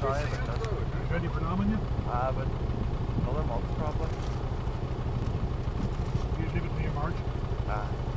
try, but that's... Ready for nomming you? But another month probably. You leave it to your March?